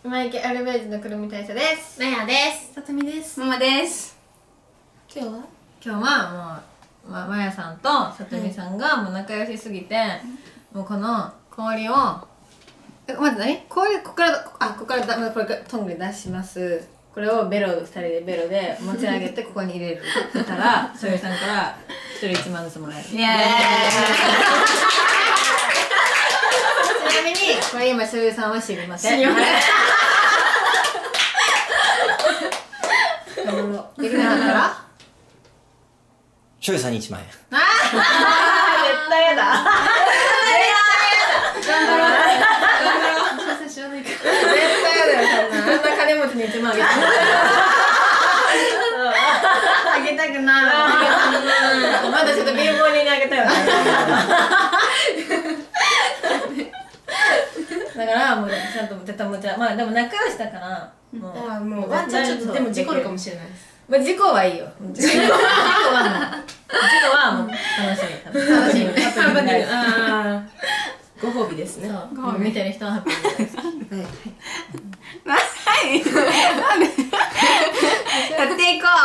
今池アルベージのくるみ大佐です。 なやです。 さとみです。 ママです。 今日はもう、まやさんとさとみさんがもう仲良しすぎて、もうこの氷を待って何？氷ここからこれトングで出します。これを2人でベロで持ち上げてここに入れるたらしょうゆさんから1人1万ずつもらえる。イエーイ。ちなみにこれ今しょうゆさんは知りません。できなかったらしょうゆさんに1万円。 絶対やだ。頑張ろう。絶対やだよ、そんな。あんな金持ちに1万あげたあげたくない。まだちょっと貧乏人にあげたよね。だからもうちゃんと絶対もちゃまあでも仲良しだからもうワンちゃんちょっとでも事故るかもしれないです。 まあ事故はいいよ。事故はもう楽しみ。楽しみ。ハッピーになる。 ご褒美ですね。 そう。見てる人はハッピーになる。 はい。なんで？やっていこ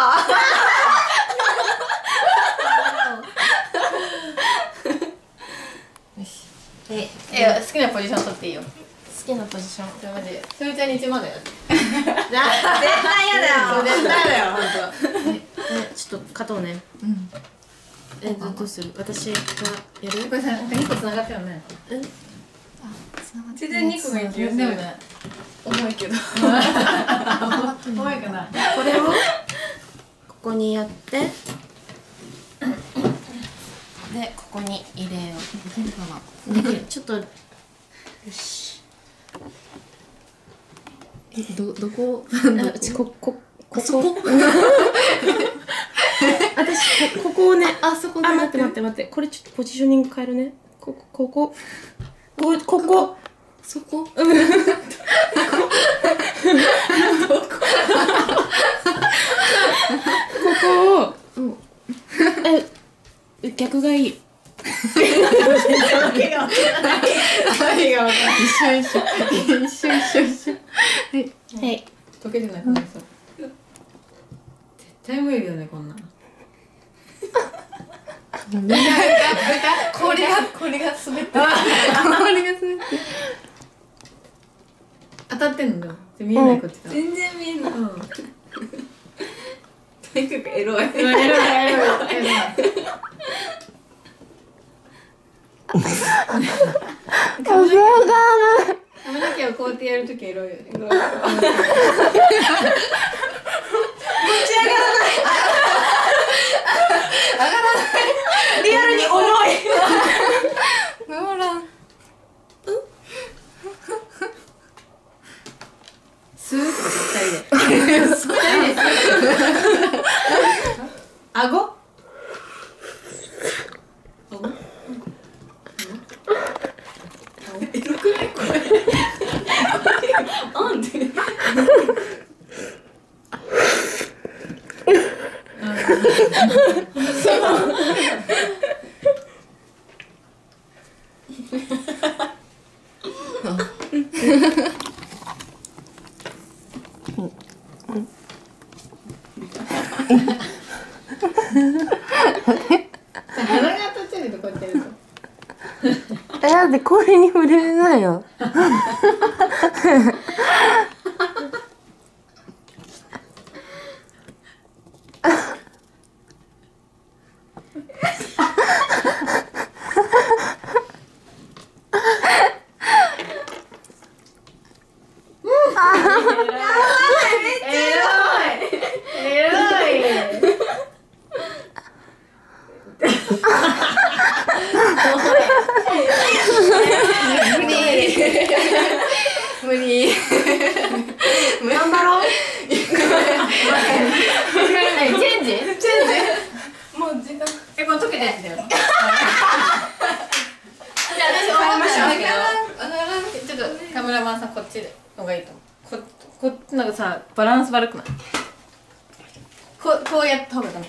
う。よし。好きなポジション取っていいよ。 好きなポジション。 じゃあマジで。それちゃんに1万だよ。 絶対嫌だよ。 絶対だよ、本当。 ちょっと勝とうね。どうする？私がやる？ これさ、2個繋がったよね。全然2個がいい気がするよね。 重いけど。 重いかな。 これをここにやって、でここに入れよう。できるかな？できる。ちょっとよし。どこ？私ここをね、 そこ待ってこれちょっとポジショニング変えるね。ここそこを逆がいい。一緒。はい。 溶けてないかな。絶対無理だよね、こんなの。氷が滑って。当たってんの？見えないこっちだ。 全然見えない。とにかくエロい。 髪の毛をこうやってやるときエロいよね。持ち上がらない。 リアルに重い。 ほら。スーッと2人で。顎？ エロくないこれ？なんで？ 鼻が当たっちゃうとこうやってやると。 だって氷に触れれないよ。 無理。 頑張ろう。 チェンジ？ もう時間。 これ溶けたやつだよ。じゃあ私変えましょう。 ちょっとカメラマンさんこっちの方がいいと思う。こっちなんかさバランス悪くない？こうやった方がダメ。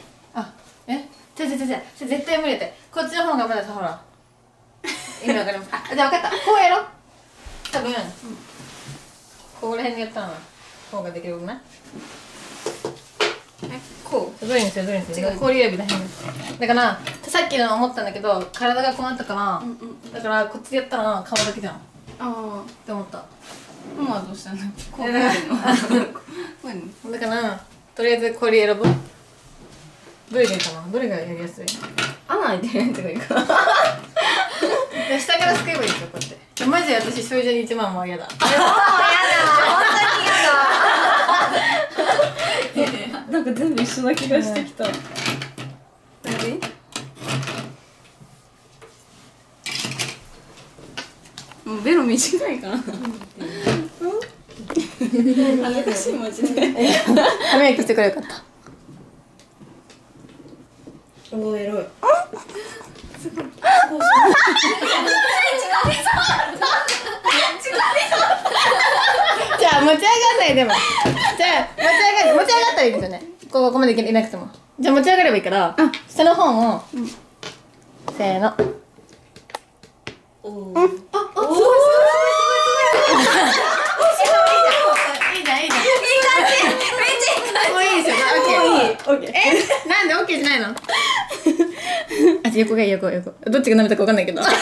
絶対無理だって。こっちの方がまださほら。意味わかります。じゃあ分かった。こうやろう。多分、 こら辺でやった方ができるね。こうどれにするどれにする。氷指だだからさっきの思ったんだけど体がこうなったから、だからこっちでやったら顔だけじゃん。って思った。 ママはどうしたの？こうやるの？ だからとりあえず氷選ぶ。どれがいいかな。どれがやりやすい？ 穴開いてるやつがいいかな。 下からすくえばいいですよこうやって。マジで私それじゃ1万も嫌だ。 なんか全部一緒な気がしてきた。もうベロ短いかな。恥ずかしいマジで。 歯磨きしてくれよかった。 おーエロい。 じゃあ持ち上がんないでも。じゃあ持ち上がったらいいですよね。ここまでいなくても。じゃあ持ち上がればいいから、下の本を、せーの。 おお。 すごいすごい。いいじゃんいいじゃん。いい感じ。めっちゃいい感じ。もういいですよ。オッケー。なんでオッケーじゃないの？あ、横がいい横。どっちが舐めたかわかんないけど。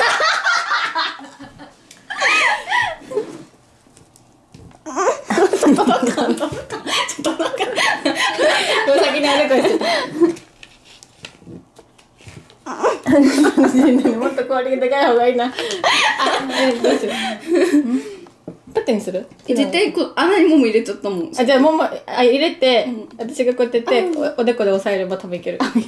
先に歩くしてもっと氷がでかい方がいいな。どうしよう。縦にする？ 絶対穴にもも入れちゃったもん。 じゃあもも入れて、私がこうやってやっておでこで押さえれば多分いける。溶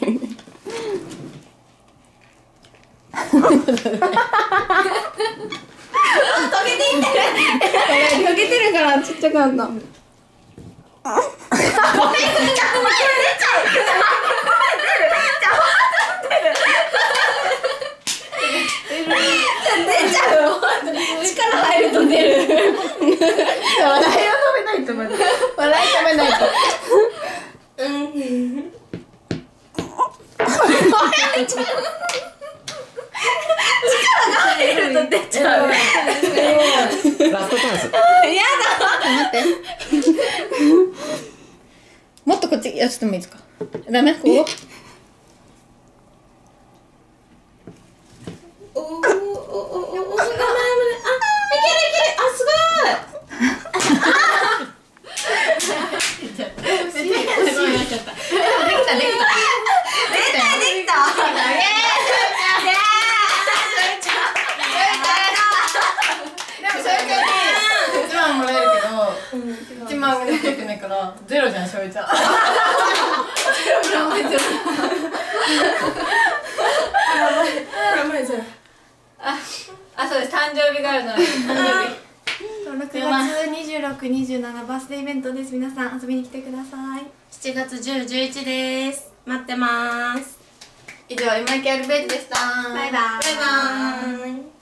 けてるからちっちゃくなった。 力入ると出る。 笑いを止めないと思う。笑い止めないと。 入ると出ちゃう。 ラストチャンス。 待って。もっとこっちやってもいいですか？ダメ？こう？1万円できないからゼロじゃん、しょうゆちゃん。そうです、誕生日があるので。 6月26、27バースデーイベントです。皆さん遊びに来てください。 7月10、11です。待ってます。 以上、今池アルベージでした。 バイバーイ。 バイバーイ。